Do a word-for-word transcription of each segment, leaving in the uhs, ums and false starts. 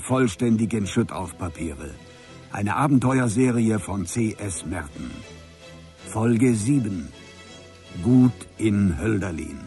vollständig in Schüttaufpapiere. Eine Abenteuerserie von C S Merten. Folge sieben. Gut in Hölderlin.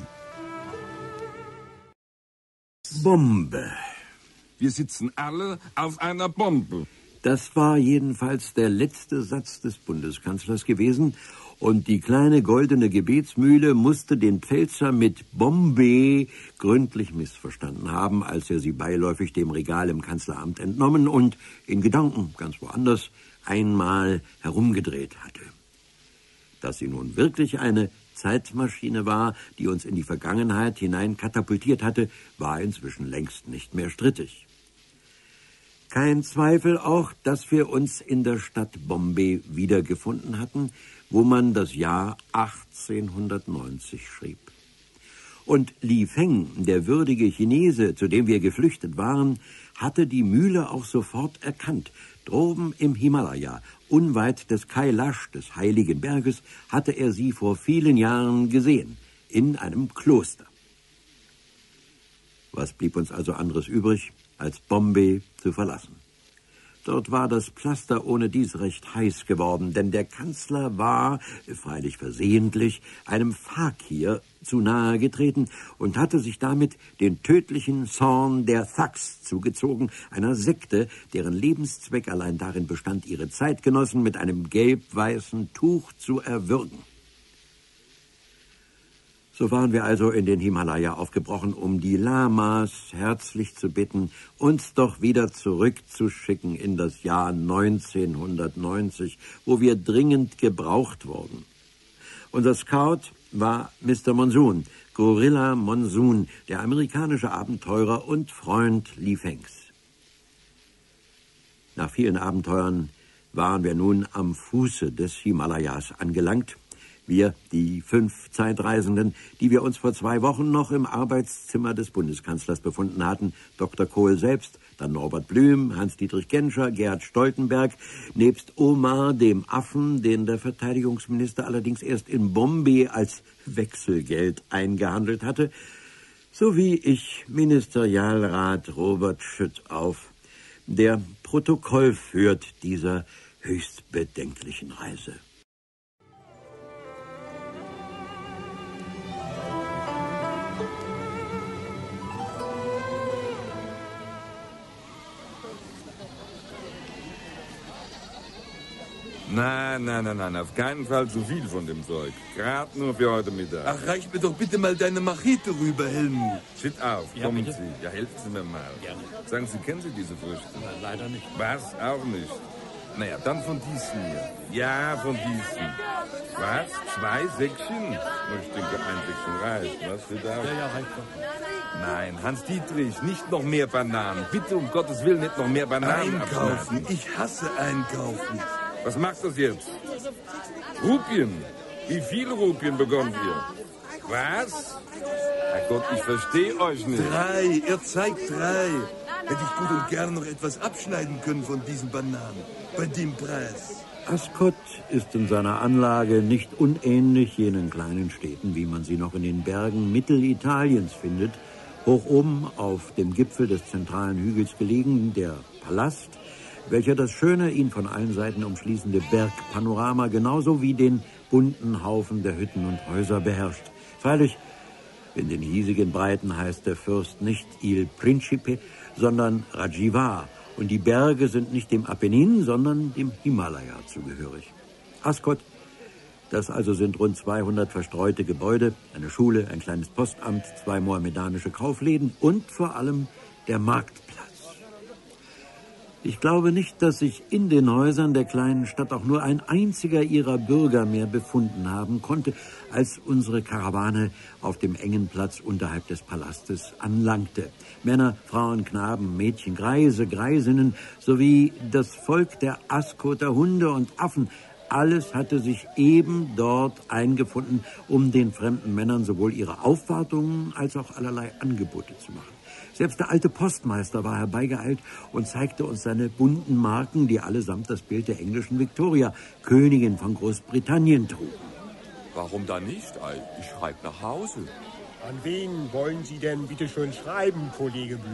Bombe. Wir sitzen alle auf einer Bombe. Das war jedenfalls der letzte Satz des Bundeskanzlers gewesen. Und die kleine goldene Gebetsmühle musste den Pfälzer mit Bombe gründlich missverstanden haben, als er sie beiläufig dem Regal im Kanzleramt entnommen und in Gedanken ganz woanders einmal herumgedreht hatte. Dass sie nun wirklich eine Zeitmaschine war, die uns in die Vergangenheit hinein katapultiert hatte, war inzwischen längst nicht mehr strittig. Kein Zweifel auch, dass wir uns in der Stadt Bombay wiedergefunden hatten, wo man das Jahr achtzehnhundertneunzig schrieb. Und Li Feng, der würdige Chinese, zu dem wir geflüchtet waren, hatte die Mühle auch sofort erkannt. Droben im Himalaya, unweit des Kailash, des heiligen Berges, hatte er sie vor vielen Jahren gesehen, in einem Kloster. Was blieb uns also anderes übrig, als Bombay zu verlassen? Dort war das Pflaster ohnedies recht heiß geworden, denn der Kanzler war, freilich versehentlich, einem Fakir zu nahe getreten und hatte sich damit den tödlichen Zorn der Thugs zugezogen, einer Sekte, deren Lebenszweck allein darin bestand, ihre Zeitgenossen mit einem gelb-weißen Tuch zu erwürgen. So waren wir also in den Himalaya aufgebrochen, um die Lamas herzlich zu bitten, uns doch wieder zurückzuschicken in das Jahr neunzehnhundertneunzig, wo wir dringend gebraucht wurden. Unser Scout war Mister Monsoon, Gorilla Monsoon, der amerikanische Abenteurer und Freund Li Fengs. Nach vielen Abenteuern waren wir nun am Fuße des Himalayas angelangt. Wir, die fünf Zeitreisenden, die wir uns vor zwei Wochen noch im Arbeitszimmer des Bundeskanzlers befunden hatten, Doktor Kohl selbst, dann Norbert Blüm, Hans-Dietrich Genscher, Gerhard Stoltenberg, nebst Omar, dem Affen, den der Verteidigungsminister allerdings erst in Bombay als Wechselgeld eingehandelt hatte, sowie ich, Ministerialrat Robert Schüttauf, der Protokoll führt dieser höchst bedenklichen Reise. Nein, nein, nein, nein, auf keinen Fall zu viel von dem Zeug. Gerade nur für heute Mittag. Ach, reich mir doch bitte mal deine Machete rüber, Helmut. Shit auf, Ja, kommen bitte? Sie. Ja, helfen Sie mir mal. Gerne. Sagen Sie, kennen Sie diese Früchte? Nein, leider nicht. Was? Auch nicht. Naja, dann von diesen hier. Ja, von diesen. Was? Zwei Säckchen? Oh, ich denke, ein Säckchen reicht. Was für da? Ja, ja, reicht doch. Nein, Hans-Dietrich, nicht noch mehr Bananen. Bitte um Gottes Willen nicht noch mehr Bananen Einkaufen. abschneiden. Ich hasse Einkaufen. Was macht das jetzt? Rupien? Wie viele Rupien bekommt ihr? Was? Herrgott, ich verstehe euch nicht. Drei, er zeigt drei. Hätte ich gut und gerne noch etwas abschneiden können von diesen Bananen. Bei dem Preis. Ascot ist in seiner Anlage nicht unähnlich jenen kleinen Städten, wie man sie noch in den Bergen Mittelitaliens findet. Hoch oben auf dem Gipfel des zentralen Hügels gelegen, der Palast, welcher das schöne, ihn von allen Seiten umschließende Bergpanorama genauso wie den bunten Haufen der Hütten und Häuser beherrscht. Freilich, in den hiesigen Breiten heißt der Fürst nicht Il Principe, sondern Rajiva, und die Berge sind nicht dem Apennin, sondern dem Himalaya zugehörig. Ascot, das also sind rund zweihundert verstreute Gebäude, eine Schule, ein kleines Postamt, zwei mohammedanische Kaufläden und vor allem der Marktplatz. Ich glaube nicht, dass sich in den Häusern der kleinen Stadt auch nur ein einziger ihrer Bürger mehr befunden haben konnte, als unsere Karawane auf dem engen Platz unterhalb des Palastes anlangte. Männer, Frauen, Knaben, Mädchen, Greise, Greisinnen sowie das Volk der Ascoter Hunde und Affen, alles hatte sich eben dort eingefunden, um den fremden Männern sowohl ihre Aufwartungen als auch allerlei Angebote zu machen. Selbst der alte Postmeister war herbeigeeilt und zeigte uns seine bunten Marken, die allesamt das Bild der englischen Victoria, Königin von Großbritannien, trugen. Warum da nicht? Ich schreibe nach Hause. An wen wollen Sie denn bitte schön schreiben, Kollege Blüm?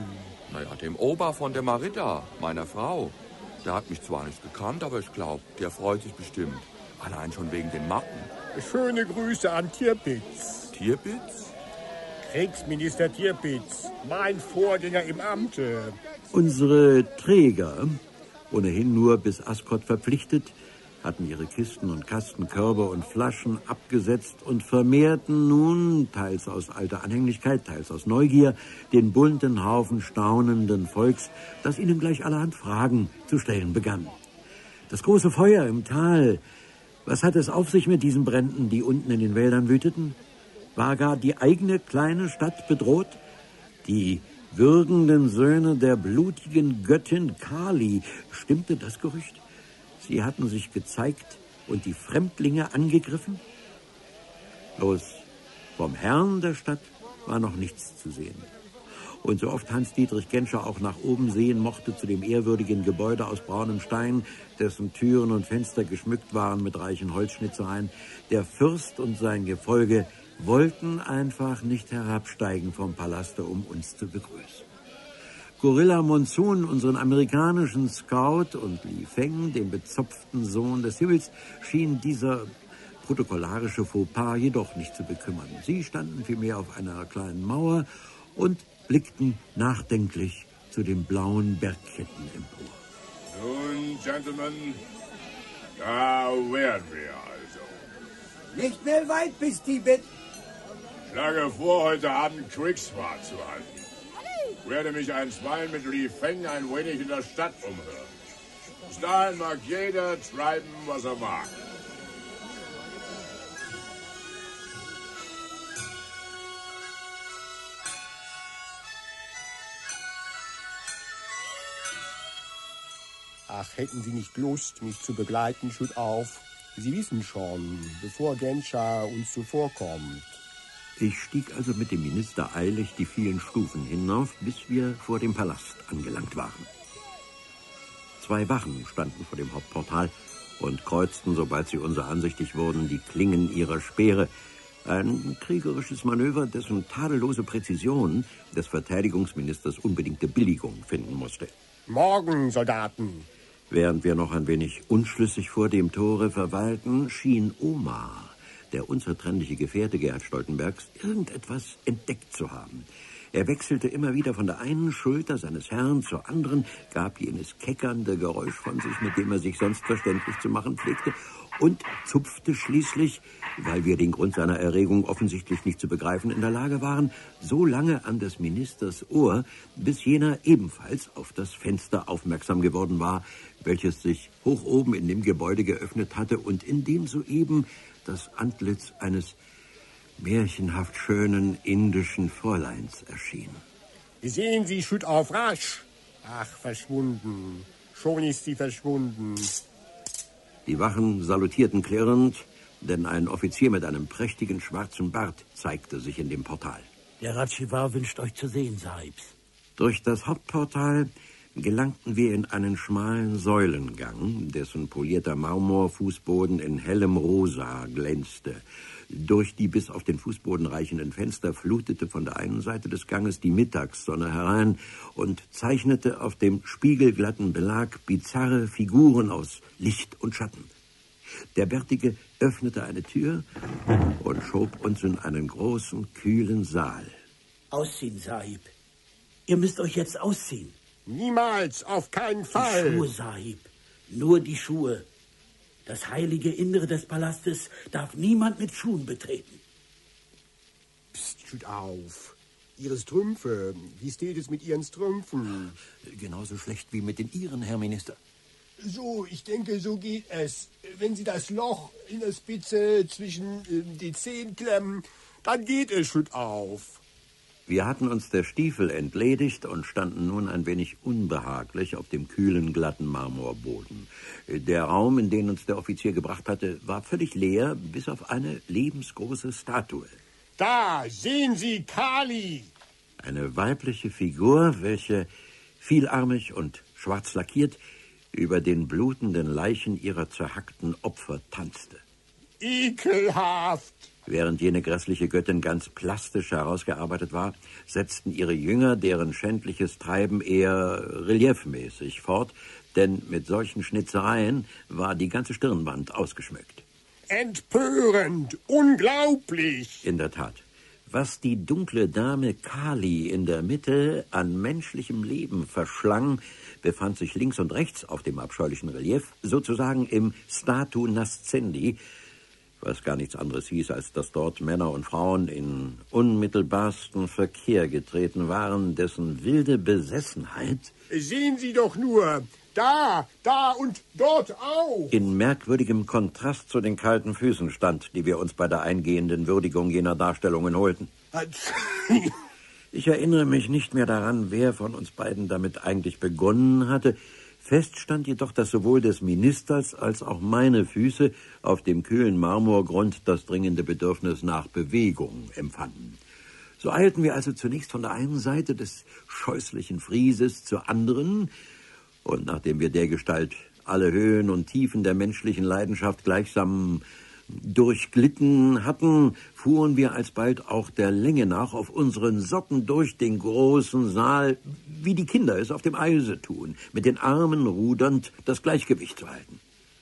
Naja, dem Ober von der Marita, meiner Frau. Der hat mich zwar nicht gekannt, aber ich glaube, der freut sich bestimmt. Allein schon wegen den Mappen. Schöne Grüße an Tirpitz. Tirpitz? Kriegsminister Tirpitz, mein Vorgänger im Amte. Unsere Träger, ohnehin nur bis Ascot verpflichtet, hatten ihre Kisten und Kasten, Körbe und Flaschen abgesetzt und vermehrten nun, teils aus alter Anhänglichkeit, teils aus Neugier, den bunten Haufen staunenden Volks, das ihnen gleich allerhand Fragen zu stellen begann. Das große Feuer im Tal, was hat es auf sich mit diesen Bränden, die unten in den Wäldern wüteten? War gar die eigene kleine Stadt bedroht? Die würgenden Söhne der blutigen Göttin Kali, stimmte das Gerücht? Sie hatten sich gezeigt und die Fremdlinge angegriffen? Bloß vom Herrn der Stadt war noch nichts zu sehen. Und so oft Hans-Dietrich Genscher auch nach oben sehen mochte zu dem ehrwürdigen Gebäude aus braunem Stein, dessen Türen und Fenster geschmückt waren mit reichen Holzschnitzereien, der Fürst und sein Gefolge wollten einfach nicht herabsteigen vom Palaste, um uns zu begrüßen. Gorilla Monsoon, unseren amerikanischen Scout, und Li Feng, den bezopften Sohn des Himmels, schien dieser protokollarische Fauxpas jedoch nicht zu bekümmern. Sie standen vielmehr auf einer kleinen Mauer und blickten nachdenklich zu den blauen Bergketten empor. Nun, Gentlemen, da wären wir also. Nicht mehr weit bis Tibet. Ich schlage vor, heute Abend Kriegsfahrt zu halten. Ich werde mich einstweilen mit Li Feng ein wenig in der Stadt umhören. Bis dahin mag jeder treiben, was er mag. Ach, hätten Sie nicht Lust, mich zu begleiten, Schutt auf. Sie wissen schon, bevor Genscher uns zuvorkommt. Ich stieg also mit dem Minister eilig die vielen Stufen hinauf, bis wir vor dem Palast angelangt waren. Zwei Wachen standen vor dem Hauptportal und kreuzten, sobald sie uns ansichtig wurden, die Klingen ihrer Speere. Ein kriegerisches Manöver, dessen tadellose Präzision des Verteidigungsministers unbedingte Billigung finden musste. Morgen, Soldaten! Während wir noch ein wenig unschlüssig vor dem Tore verweilten, schien Omar, der unzertrennliche Gefährte Gerhard Stoltenbergs, irgendetwas entdeckt zu haben. Er wechselte immer wieder von der einen Schulter seines Herrn zur anderen, gab jenes keckernde Geräusch von sich, mit dem er sich sonst verständlich zu machen pflegte, und zupfte schließlich, weil wir den Grund seiner Erregung offensichtlich nicht zu begreifen in der Lage waren, so lange an des Ministers Ohr, bis jener ebenfalls auf das Fenster aufmerksam geworden war, welches sich hoch oben in dem Gebäude geöffnet hatte und in dem soeben das Antlitz eines märchenhaft schönen indischen Fräuleins erschien. Sehen Sie, Schutt auf, rasch! Ach, verschwunden. Schon ist sie verschwunden. Die Wachen salutierten klirrend, denn ein Offizier mit einem prächtigen schwarzen Bart zeigte sich in dem Portal. Der Ratschivar wünscht euch zu sehen, Sahibs. Durch das Hauptportal gelangten wir in einen schmalen Säulengang, dessen polierter Marmorfußboden in hellem Rosa glänzte. Durch die bis auf den Fußboden reichenden Fenster flutete von der einen Seite des Ganges die Mittagssonne herein und zeichnete auf dem spiegelglatten Belag bizarre Figuren aus Licht und Schatten. Der Bärtige öffnete eine Tür und schob uns in einen großen, kühlen Saal. Ausziehen, Sahib. Ihr müsst euch jetzt ausziehen. Niemals, auf keinen Fall. Die Schuhe, Sahib. Nur die Schuhe. Das heilige Innere des Palastes darf niemand mit Schuhen betreten. Psst, Schutt auf. Ihre Strümpfe. Wie steht es mit Ihren Strümpfen? Genauso schlecht wie mit den Ihren, Herr Minister. So, ich denke, so geht es. Wenn Sie das Loch in der Spitze zwischen äh, die Zehen klemmen, dann geht es, Schutt auf. Wir hatten uns der Stiefel entledigt und standen nun ein wenig unbehaglich auf dem kühlen, glatten Marmorboden. Der Raum, in den uns der Offizier gebracht hatte, war völlig leer, bis auf eine lebensgroße Statue. Da, sehen Sie, Kali! Eine weibliche Figur, welche vielarmig und schwarz lackiert über den blutenden Leichen ihrer zerhackten Opfer tanzte. ekelhaft. Während jene grässliche Göttin ganz plastisch herausgearbeitet war, setzten ihre Jünger deren schändliches Treiben eher reliefmäßig fort, denn mit solchen Schnitzereien war die ganze Stirnwand ausgeschmückt. Empörend, unglaublich. In der Tat. Was die dunkle Dame Kali in der Mitte an menschlichem Leben verschlang, befand sich links und rechts auf dem abscheulichen Relief, sozusagen im Statu Nascendi, was gar nichts anderes hieß, als dass dort Männer und Frauen in unmittelbarsten Verkehr getreten waren, dessen wilde Besessenheit... Sehen Sie doch nur, da, da und dort auch. ...in merkwürdigem Kontrast zu den kalten Füßen stand, die wir uns bei der eingehenden Würdigung jener Darstellungen holten. Ich erinnere mich nicht mehr daran, wer von uns beiden damit eigentlich begonnen hatte. Fest stand jedoch, dass sowohl des Ministers als auch meine Füße auf dem kühlen Marmorgrund das dringende Bedürfnis nach Bewegung empfanden. So eilten wir also zunächst von der einen Seite des scheußlichen Frieses zur anderen, und nachdem wir dergestalt alle Höhen und Tiefen der menschlichen Leidenschaft gleichsam durchglitten hatten, fuhren wir alsbald auch der Länge nach auf unseren Socken durch den großen Saal, wie die Kinder es auf dem Eise tun, mit den Armen rudernd das Gleichgewicht zu halten.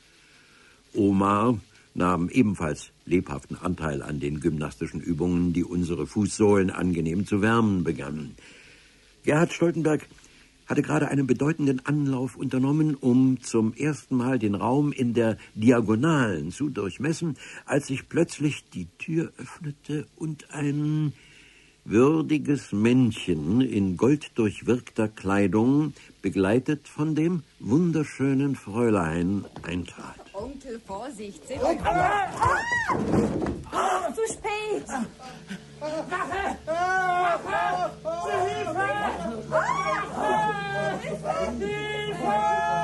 Omar nahm ebenfalls lebhaften Anteil an den gymnastischen Übungen, die unsere Fußsohlen angenehm zu wärmen begannen. Gerhard Stoltenberg hatte gerade einen bedeutenden Anlauf unternommen, um zum ersten Mal den Raum in der Diagonalen zu durchmessen, als sich plötzlich die Tür öffnete und ein würdiges Männchen in golddurchwirkter Kleidung, begleitet von dem wunderschönen Fräulein, eintrat. Onkel, Vorsicht! Sind oh, ah, ah, zu spät! Wache! Wache! Zu Hilfe! Hilfe!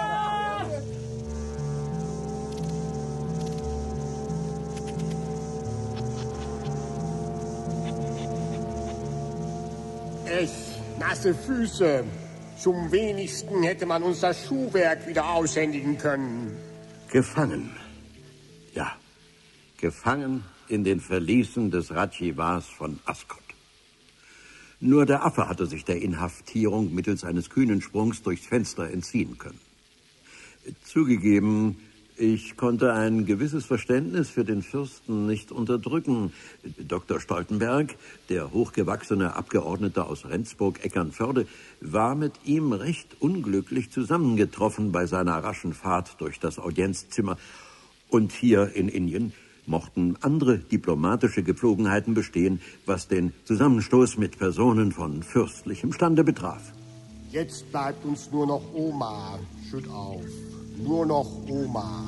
Echt, nasse Füße. Zum wenigsten hätte man uns das Schuhwerk wieder aushändigen können. Gefangen. Ja, gefangen in den Verließen des Ratchivars von Ascot. Nur der Affe hatte sich der Inhaftierung mittels eines kühnen Sprungs durchs Fenster entziehen können. Zugegeben, ich konnte ein gewisses Verständnis für den Fürsten nicht unterdrücken. Doktor Stoltenberg, der hochgewachsene Abgeordnete aus Rendsburg-Eckernförde, war mit ihm recht unglücklich zusammengetroffen bei seiner raschen Fahrt durch das Audienzzimmer. Und hier in Indien mochten andere diplomatische Gepflogenheiten bestehen, was den Zusammenstoß mit Personen von fürstlichem Stande betraf. Jetzt bleibt uns nur noch Oma. Schütt auf. Nur noch Oma.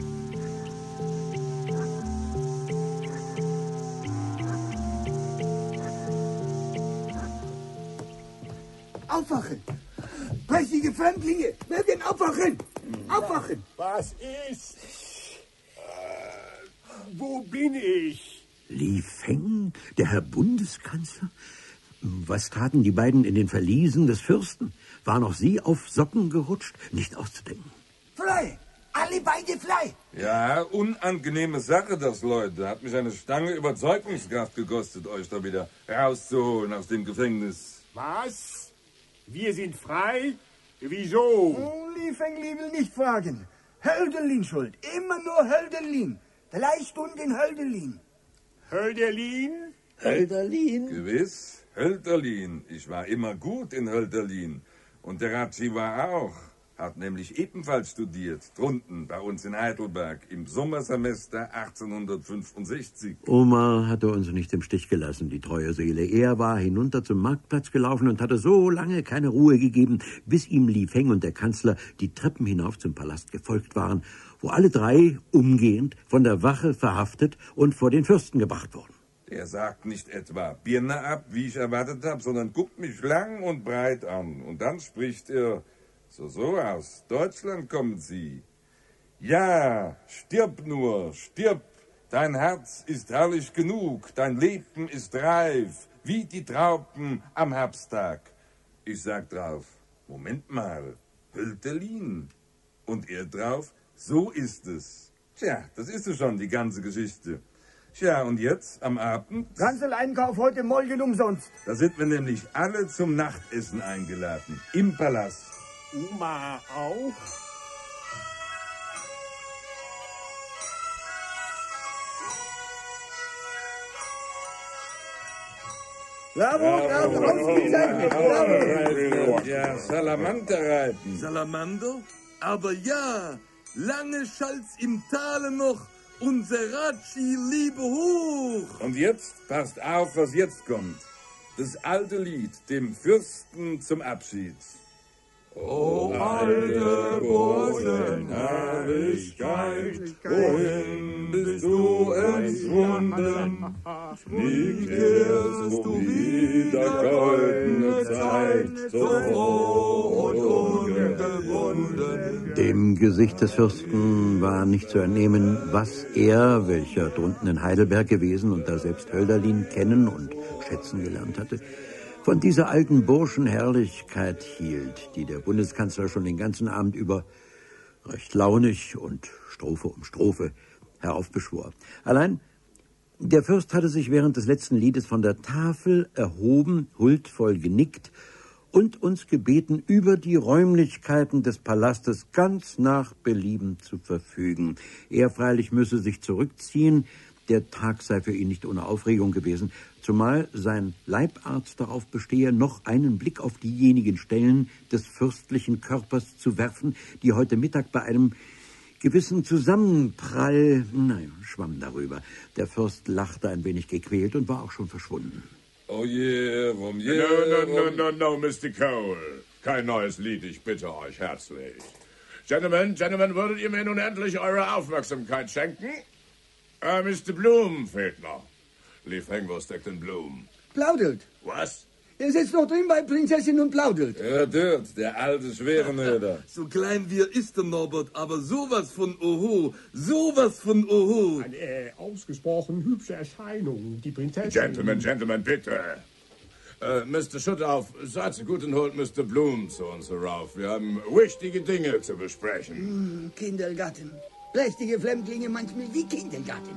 Aufwachen! Prächtige Fremdlinge! Mögen aufwachen! Aufwachen! Was ist? Äh, wo bin ich? Li Feng, der Herr Bundeskanzler? Was taten die beiden in den Verliesen des Fürsten? Waren auch sie auf Socken gerutscht? Nicht auszudenken. Fly! Alle beide Fly! Ja, unangenehme Sache, das, Leute. Hat mich eine Stange Überzeugungskraft gekostet, euch da wieder rauszuholen aus dem Gefängnis. Was? Wir sind frei? Wieso? Oh, Li Fengli will nicht fragen. Hölderlin schuld. Immer nur Hölderlin. Drei Stunden Hölderlin. Hölderlin? Hölderlin? Gewiss, Hölderlin. Ich war immer gut in Hölderlin. Und der Ratschi war auch. Hat nämlich ebenfalls studiert, drunten bei uns in Heidelberg, im Sommersemester achtzehnhundertfünfundsechzig. Omar hatte uns nicht im Stich gelassen, die treue Seele. Er war hinunter zum Marktplatz gelaufen und hatte so lange keine Ruhe gegeben, bis ihm Li Feng und der Kanzler die Treppen hinauf zum Palast gefolgt waren, wo alle drei umgehend von der Wache verhaftet und vor den Fürsten gebracht wurden. Der sagt nicht etwa Birne ab, wie ich erwartet habe, sondern guckt mich lang und breit an. Und dann spricht er: So, so, aus Deutschland kommen Sie. Ja, stirb nur, stirb. Dein Herz ist herrlich genug, dein Leben ist reif, wie die Trauben am Herbsttag. Ich sag drauf: Moment mal, Hölderlin. Und er drauf: So ist es. Tja, das ist es schon, die ganze Geschichte. Tja, und jetzt, am Abend? Kanzeleinkauf heute Morgen umsonst. Da sind wir nämlich alle zum Nachtessen eingeladen. Im Palast. Oma auch? Bravo, bravo, ausgezeichnet. Bravo. Ja, Salamander reiten. Salamander? Aber ja, lange schallt's im Tale noch, unser Ratschi liebe hoch. Und jetzt, passt auf, was jetzt kommt. Das alte Lied, dem Fürsten zum Abschied. O alte Burschenherrlichkeit, wohin bist du entschwunden? Nie kehrst du wieder, goldene Zeit, so froh und ungebunden. Dem Gesicht des Fürsten war nicht zu entnehmen, was er, welcher drunten in Heidelberg gewesen und da selbst Hölderlin kennen und schätzen gelernt hatte, von dieser alten Burschenherrlichkeit hielt, die der Bundeskanzler schon den ganzen Abend über recht launig und Strophe um Strophe heraufbeschwor. Allein der Fürst hatte sich während des letzten Liedes von der Tafel erhoben, huldvoll genickt und uns gebeten, über die Räumlichkeiten des Palastes ganz nach Belieben zu verfügen. Er freilich müsse sich zurückziehen, der Tag sei für ihn nicht ohne Aufregung gewesen, zumal sein Leibarzt darauf bestehe, noch einen Blick auf diejenigen Stellen des fürstlichen Körpers zu werfen, die heute Mittag bei einem gewissen Zusammenprall, nein, schwamm darüber. Der Fürst lachte ein wenig gequält und war auch schon verschwunden. Oh je, warum je? No, no, no, no, no, Mister Cole. Kein neues Lied, ich bitte euch herzlich. Gentlemen, Gentlemen, würdet ihr mir nun endlich eure Aufmerksamkeit schenken? Uh, Mister Bloom fehlt noch. Lee Feng, wo steckt denn Bloom? Plaudelt. Was? Er sitzt noch drin bei Prinzessin und plaudelt. Ja, dort, der alte Schwerenöder. So klein wie er ist, der Norbert, aber sowas von Oho, sowas von Oho. Eine äh, ausgesprochen hübsche Erscheinung, die Prinzessin. Gentlemen, Gentlemen, bitte. Uh, Mister Schuttauf, seid so gut und holt Mister Bloom zu uns herauf. Wir haben wichtige Dinge zu besprechen. Hm, Kindergarten. Prächtige Fremdlinge manchmal wie Kindergarten.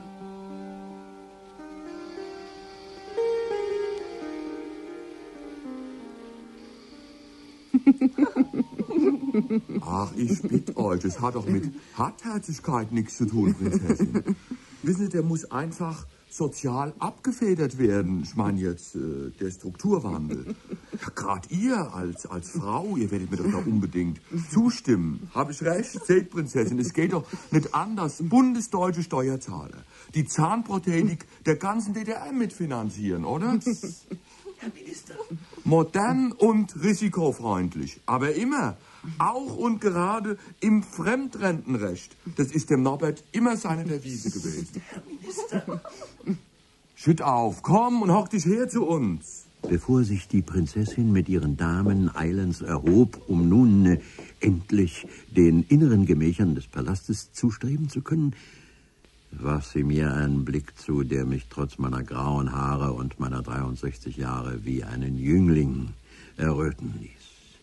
Ach, ich bitte euch, das hat doch mit Hartherzigkeit nichts zu tun, Prinzessin. Wissen Sie, der muss einfach sozial abgefedert werden. Ich meine jetzt äh, der Strukturwandel. Ja, gerade ihr als, als Frau, ihr werdet mir doch da unbedingt zustimmen. Habe ich recht? Seht, Prinzessin, es geht doch nicht anders. Bundesdeutsche Steuerzahler, die Zahnprothetik der ganzen D D R mitfinanzieren, oder? Herr Minister. Modern und risikofreundlich, aber immer, auch und gerade im Fremdrentenrecht. Das ist dem Norbert immer seine Devise gewesen. Herr Minister. Schütt auf, komm und hock dich her zu uns. Bevor sich die Prinzessin mit ihren Damen eilends erhob, um nun äh, endlich den inneren Gemächern des Palastes zustreben zu können, warf sie mir einen Blick zu, der mich trotz meiner grauen Haare und meiner dreiundsechzig Jahre wie einen Jüngling erröten ließ.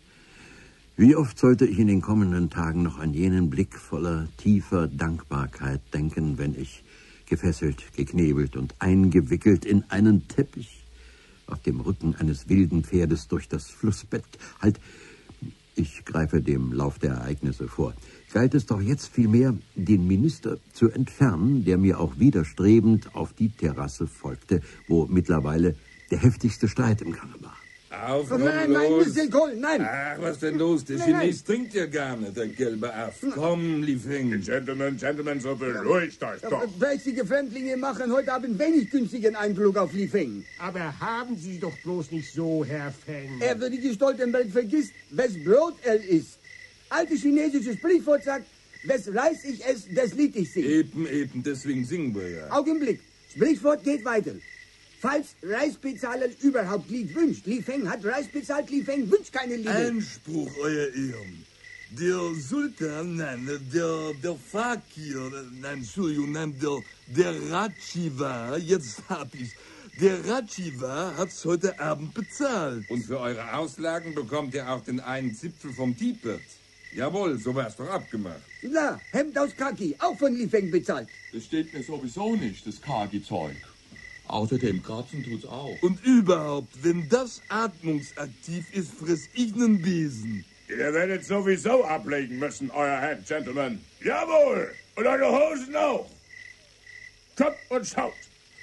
Wie oft sollte ich in den kommenden Tagen noch an jenen Blick voller tiefer Dankbarkeit denken, wenn ich gefesselt, geknebelt und eingewickelt in einen Teppich auf dem Rücken eines wilden Pferdes durch das Flussbett, halt, ich greife dem Lauf der Ereignisse vor, galt es doch jetzt vielmehr, den Minister zu entfernen, der mir auch widerstrebend auf die Terrasse folgte, wo mittlerweile der heftigste Streit im Gange war. Auf, komm, nein, los. nein, Mister Kohl, nein. Ach, was denn los? Der Nein, Chines trinkt ja gar nicht, der gelbe Aff. Komm, Lee Feng. Gentlemen, Gentlemen, so beruhigt euch doch. Prächtige Fremdlinge machen heute Abend wenig günstigen Eindruck auf Lee Feng. Aber haben Sie doch bloß nicht so, Herr Feng. Er würde die Stoltenberg vergisst, wes Brot er isst. Alte chinesische Sprichwort sagt, wes Reis ich ess, des Lied ich sing. Eben, eben, deswegen singen wir ja. Augenblick, Sprichwort geht weiter. Falls Reisbezahler überhaupt Lied wünscht, Lee Feng hat Reis bezahlt, Lee Feng wünscht keine Lieder. Einspruch, euer Ehren. Der Sultan, nein, der, der Fakir, nein, Entschuldigung, nein, der, der Ratschiwa, jetzt hab ich's. Der Ratschiwa hat's heute Abend bezahlt. Und für eure Auslagen bekommt ihr auch den einen Zipfel vom Tiepert. Jawohl, so war's doch abgemacht. Na, Hemd aus Kaki, auch von Lifeng bezahlt. Das steht mir sowieso nicht, das Kagi-Zeug. Außerdem kratzen tut's auch. Und überhaupt, wenn das atmungsaktiv ist, friss ich nen Besen. Ihr werdet sowieso ablegen müssen, euer Herr, Gentlemen. Jawohl! Und eure Hosen auch. Kommt und schaut.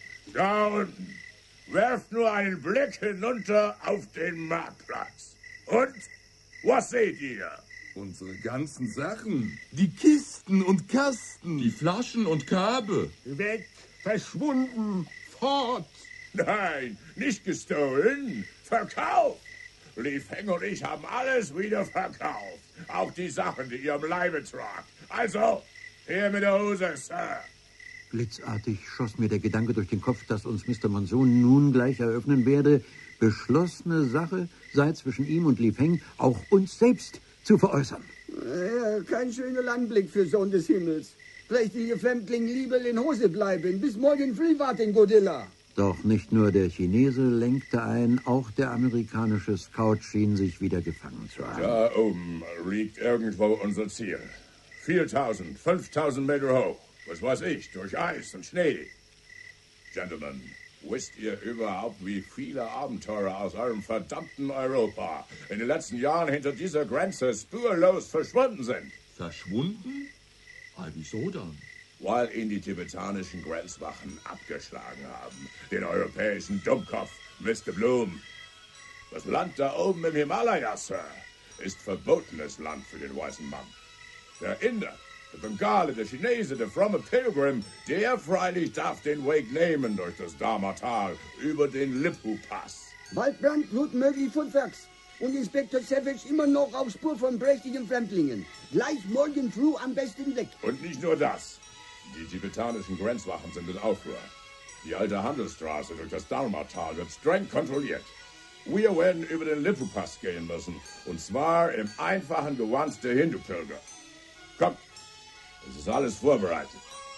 Da unten. Werft nur einen Blick hinunter auf den Marktplatz. Und? Was seht ihr? Unsere ganzen Sachen. Die Kisten und Kasten. Die Flaschen und Körbe. Weg, verschwunden, fort. Nein, nicht gestohlen. Verkauft. Lifeng und ich haben alles wieder verkauft. Auch die Sachen, die ihr am Leibe tragt. Also, her mit der Hose, Sir. Blitzartig schoss mir der Gedanke durch den Kopf, dass uns Mister Monsoon nun gleich eröffnen werde, beschlossene Sache sei zwischen ihm und Lifeng auch uns selbst zu veräußern. Ja, kein schöner Anblick für Sohn des Himmels. Prächtige Fremdling lieber in Hose bleiben. Bis morgen früh warten, Godilla. Doch nicht nur der Chinese lenkte ein, auch der amerikanische Scout schien sich wieder gefangen zu haben. Da oben liegt irgendwo unser Ziel. viertausend, fünftausend Meter hoch. Was weiß ich, durch Eis und Schnee. Gentlemen, wisst ihr überhaupt, wie viele Abenteurer aus eurem verdammten Europa in den letzten Jahren hinter dieser Grenze spurlos verschwunden sind? Verschwunden? Ah, wieso dann? Weil ihn die tibetanischen Grenzwachen abgeschlagen haben. Den europäischen Dummkopf, Mister Bloom. Das Land da oben im Himalaya, Sir, ist verbotenes Land für den weißen Mann. Der Inder, der Bengale, der Chinese, der fromme Pilgrim, der freilich darf den Weg nehmen durch das Dharma-Tal über den Lippu-Pass. Waldbrand, Blut möglich von Fax. Und Inspektor Savage immer noch auf Spur von prächtigen Fremdlingen. Gleich morgen früh am besten weg. Und nicht nur das. Die tibetanischen Grenzwachen sind in Aufruhr. Die alte Handelsstraße durch das Dharma-Tal wird streng kontrolliert. Wir werden über den Lippu-Pass gehen müssen. Und zwar im einfachen Gewand der Hindu-Pilger. Kommt, es ist alles vorbereitet.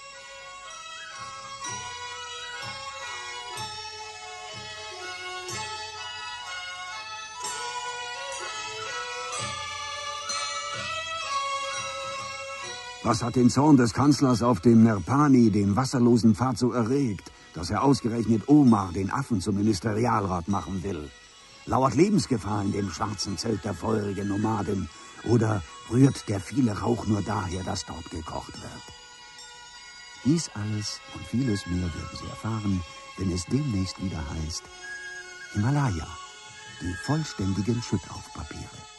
Was hat den Zorn des Kanzlers auf dem Nirpani, dem wasserlosen Pfad, so erregt, dass er ausgerechnet Omar, den Affen, zum Ministerialrat machen will? Lauert Lebensgefahr in dem schwarzen Zelt der feurigen Nomaden? Oder rührt der viele Rauch nur daher, dass dort gekocht wird? Dies alles und vieles mehr werden Sie erfahren, wenn es demnächst wieder heißt Himalaya, die vollständigen Schüttaufpapiere.